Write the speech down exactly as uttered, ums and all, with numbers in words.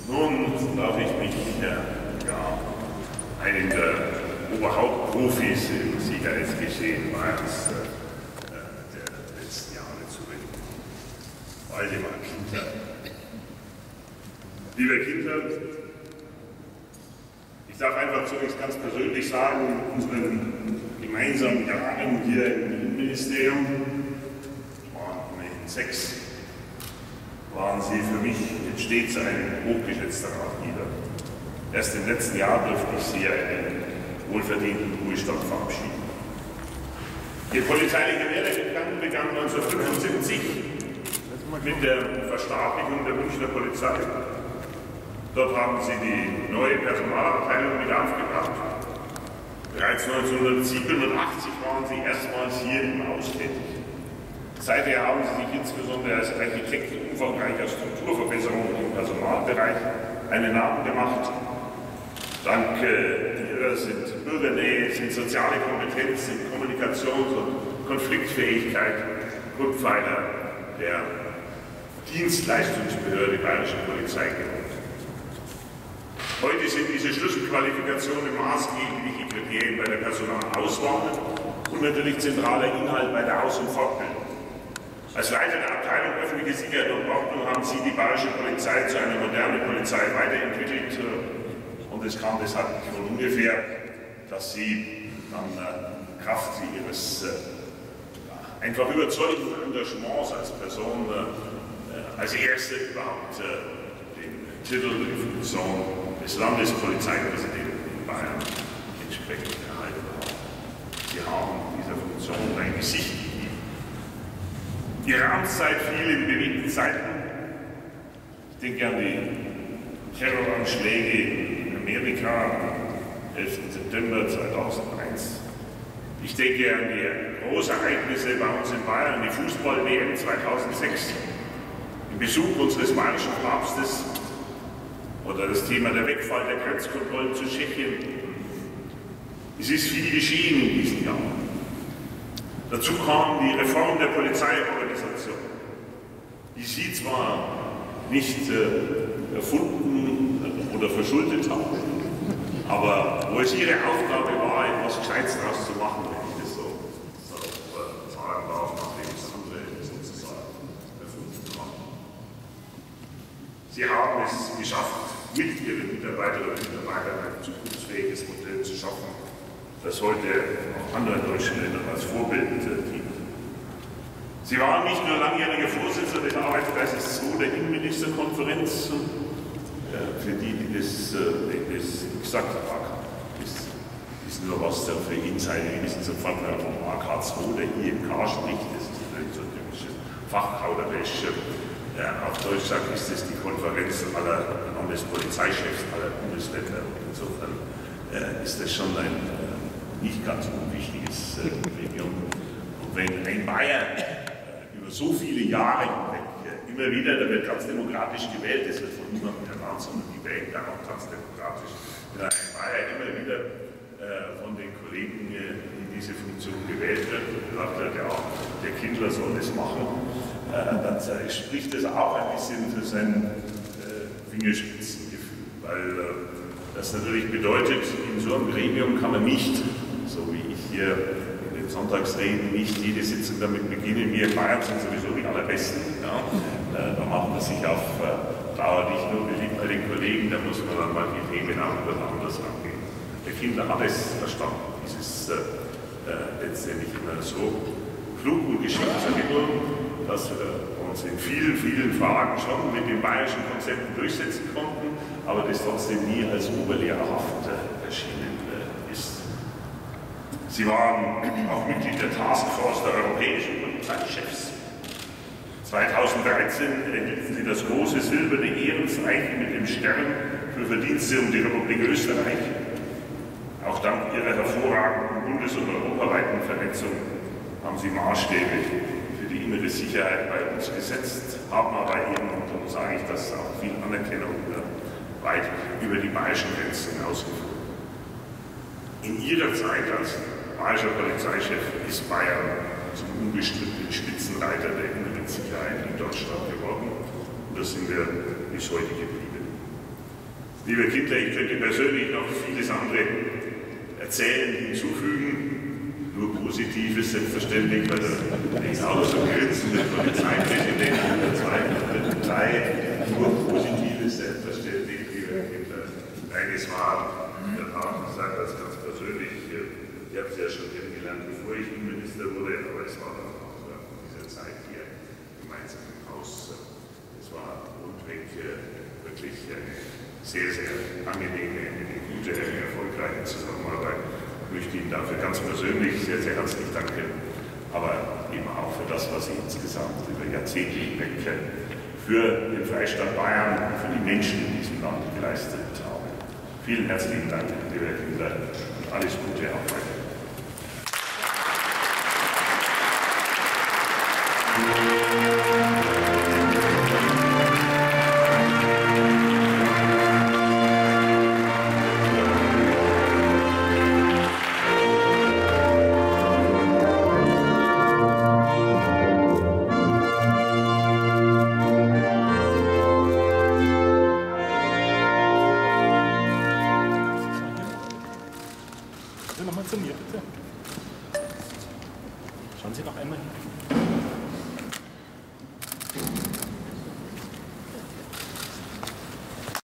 Nun darf ich mich äh, ja, einem der Oberhauptprofis im Sicherheitsgeschehen Bayerns äh, der letzten Jahre zuwenden. Waldemar Kindler. Liebe Kinder, ich darf einfach zunächst ganz persönlich sagen, in unseren gemeinsamen Jahren hier im Innenministerium, es waren immerhin sechs, waren Sie für mich stets ein hochgeschätzter Ratgeber. Erst im letzten Jahr durfte ich Sie einen wohlverdienten Ruhestand verabschieden. Ihr polizeilicher Werdegang begann neunzehnhundertfünfundsiebzig mit der Verstaatlichung der Münchner Polizei. Dort haben Sie die neue Personalabteilung wieder aufgebracht. Bereits neunzehnhundertsiebenundachtzig waren Sie erstmals hier im Haus tätig. Seither haben Sie sich insbesondere als Architekt umfangreicher Strukturverbesserungen im Personalbereich einen Namen gemacht. Dank äh, Ihrer sind Bürgernähe, sind soziale Kompetenz, sind Kommunikations- und Konfliktfähigkeit Grundpfeiler der Dienstleistungsbehörde Bayerische Polizei geworden. Heute sind diese Schlüsselqualifikationen maßgebliche Kriterien bei der Personalauswahl und natürlich zentraler Inhalt bei der Aus- und Fortbildung. Als Leiter der Abteilung Öffentliche Sicherheit und Ordnung haben Sie die Bayerische Polizei zu einer modernen Polizei weiterentwickelt und es kam deshalb nicht von ungefähr, dass Sie dann äh, Kraft Ihres äh, einfach überzeugenden Engagements als Person äh, als Erste überhaupt äh, den Titel, die Funktion des Landespolizeipräsidenten in Bayern entsprechend erhalten haben. Sie haben dieser Funktion ein Gesicht gegeben. Ihre Amtszeit fiel in bewegten Zeiten. Ich denke an die Terroranschläge in Amerika am elften September zweitausendeins. Ich denke an die Großereignisse bei uns in Bayern, die Fußball-W M zweitausendsechs, den Besuch unseres bayerischen Papstes oder das Thema der Wegfall der Grenzkontrollen zu Tschechien. Es ist viel geschehen in diesem Jahr. Dazu kam die Reform der Polizeiorganisation, die Sie zwar nicht äh, erfunden oder verschuldet haben, aber wo es Ihre Aufgabe war, etwas Gescheites daraus zu machen, wenn ich das so, so äh, sagen darf, nachdem es andere sozusagen erfunden haben. Sie haben es geschafft, mit Ihren Mitarbeiterinnen und Mitarbeitern ein zukunftsfähiges Modell zu schaffen, das heute auch anderen deutschen Ländern als Vorbild dient. Sie waren nicht nur langjähriger Vorsitzender des Arbeitskreises zwei der Innenministerkonferenz, für die, die das, die das gesagt haben, ist, ist nur was der für ihn seine gewissen sofort vom A K zwei, der I M K spricht, das ist natürlich so typisches Fachkauderisch. Auf Deutsch sagt, ist es die Konferenz aller Landespolizeichefs aller Bundesländer. Insofern äh, ist das schon ein äh, nicht ganz unwichtiges äh, Gremium. Und wenn ein Bayer äh, über so viele Jahre hinweg äh, immer wieder, da wird ganz demokratisch gewählt, das wird von niemandem ernannt, sondern die wählen dann auch ganz demokratisch, wenn ein Bayer immer wieder äh, von den Kollegen äh, in diese Funktion gewählt wird, und gesagt wird, ja, der Kindler soll das machen, dann spricht das auch ein bisschen für sein äh, Fingerspitzengefühl, weil äh, das natürlich bedeutet, in so einem Gremium kann man nicht, so wie ich hier in den Sonntagsreden, nicht jede Sitzung damit beginnen, wir in Bayern sind sowieso die Allerbesten. Ja? Äh, da macht man sich auf äh, Dauer nicht nur beliebt bei den Kollegen, da muss man dann mal die Themen auch etwas anders angehen. Der Kindler hat es verstanden, es ist äh, äh, letztendlich immer so klug und geschickt, sage ich nur, dass wir uns in vielen, vielen Fragen schon mit den bayerischen Konzepten durchsetzen konnten, aber das trotzdem nie als oberlehrerhaft erschienen ist. Sie waren auch Mitglied der Taskforce der europäischen Polizeichefs. zweitausenddreizehn erhielten Sie das große silberne Ehrenzeichen mit dem Stern für Verdienste um die Republik Österreich. Auch dank Ihrer hervorragenden bundes- und europaweiten Vernetzung haben Sie Maßstäbe die innere Sicherheit bei uns gesetzt, haben aber eben, und darum sage ich das, auch viel Anerkennung weit über die bayerischen Grenzen hinausgeführt. In Ihrer Zeit als bayerischer Polizeichef ist Bayern zum unbestrittenen Spitzenreiter der inneren Sicherheit in Deutschland geworden und das sind wir bis heute geblieben. Liebe Kinder, ich könnte persönlich noch vieles andere erzählen, hinzufügen, nur Positives selbstverständlich, weil da ist auch so grinsen, der Polizeipräsident und der zweiten und der Polizei, nur Positives selbstverständlich, liebe Kinder. Eines war, der Tag sagt das ganz persönlich, ich habe es ja schon kennengelernt, bevor ich Innenminister wurde, aber es war dann auch in dieser Zeit hier gemeinsam im Haus. Es war rundweg wirklich eine sehr, sehr angenehme, eine gute, eine erfolgreiche Zusammenarbeit. Ich möchte Ihnen dafür ganz persönlich sehr, sehr herzlich danken, aber eben auch für das, was Sie insgesamt über Jahrzehnte hinweg für den Freistaat Bayern und für die Menschen in diesem Land geleistet haben. Vielen herzlichen Dank, liebe Kinder, und alles Gute auch weiter. Nochmal zu mir, bitte. Schauen Sie noch einmal hin.